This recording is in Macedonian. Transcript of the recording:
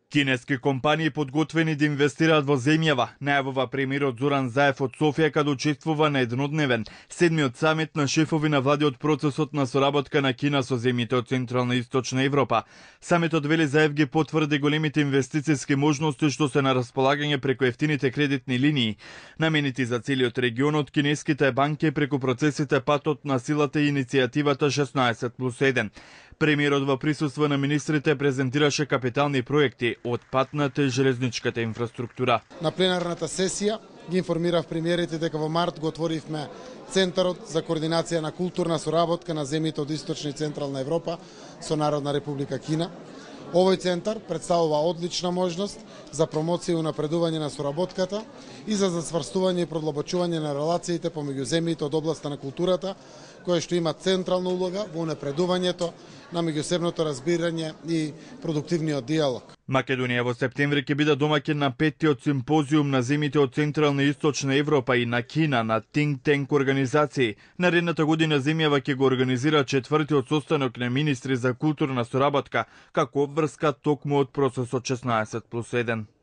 Кинески компании подготвени да инвестираат во земјава, најавува премиерот Зоран Заев од Софија каде учествува на еднодневен седмиот самит на шефови на влади од процесот на соработка на Кина со земјите од Централна и Источна Европа. Самитот, вели Заев, ги потврди големите инвестициски можности што се на располагање преку ефтините кредитни линии, наменети за целиот регион од кинеските банки преку процесите Патот на силата и иницијативата 16+1. Премиерот во присуство на министрите презентираше капитални проекти од патната и железничката инфраструктура. На пленарната сесија ги информирав премиерите дека во март го отворивме Центарот за координација на културна соработка на земјите од Источна и Централна Европа со Народна република Кина. Овој центар представува одлична можност за промоција и унапредување на соработката и за засврстување и продлабочување на релациите помеѓу земјите од областа на културата, која што има централна улога во унапредувањето на меѓусебното разбирање и продуктивниот диалог. Македонија во септември ќе биде домаќин на 5-тиот симпозиум на земјите од Централна и Источна Европа и на Кина на Think Tank организации. Наредната година земјава ќе го организира 4-тиот состанок на министри за културна соработка како обврска токму од процесот 16+1.